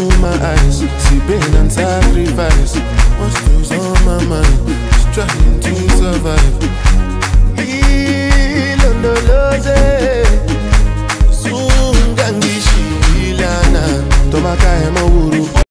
through my eyes, see pain and sacrifice. What's on my mind? It's trying to